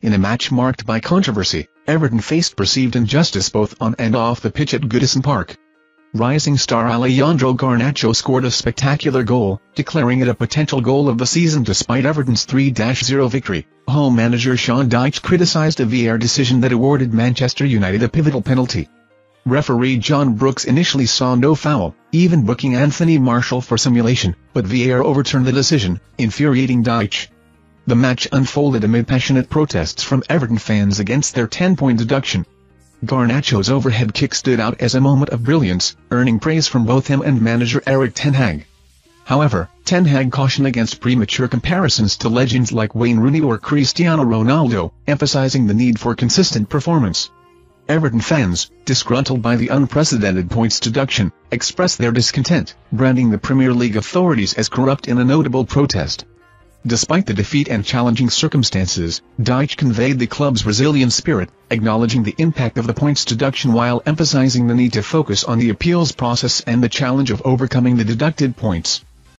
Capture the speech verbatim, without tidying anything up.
In a match marked by controversy, Everton faced perceived injustice both on and off the pitch at Goodison Park. Rising star Alejandro Garnacho scored a spectacular goal, declaring it a potential goal of the season despite Everton's three to zero victory. Home manager Sean Dyche criticised a V A R decision that awarded Manchester United a pivotal penalty. Referee John Brooks initially saw no foul, even booking Anthony Martial for simulation, but V A R overturned the decision, infuriating Dyche. The match unfolded amid passionate protests from Everton fans against their ten-point deduction. Garnacho's overhead kick stood out as a moment of brilliance, earning praise from both him and manager Erik ten Hag. However, ten Hag cautioned against premature comparisons to legends like Wayne Rooney or Cristiano Ronaldo, emphasizing the need for consistent performance. Everton fans, disgruntled by the unprecedented points deduction, expressed their discontent, branding the Premier League authorities as corrupt in a notable protest. Despite the defeat and challenging circumstances, Dyche conveyed the club's resilient spirit, acknowledging the impact of the points deduction while emphasizing the need to focus on the appeals process and the challenge of overcoming the deducted points.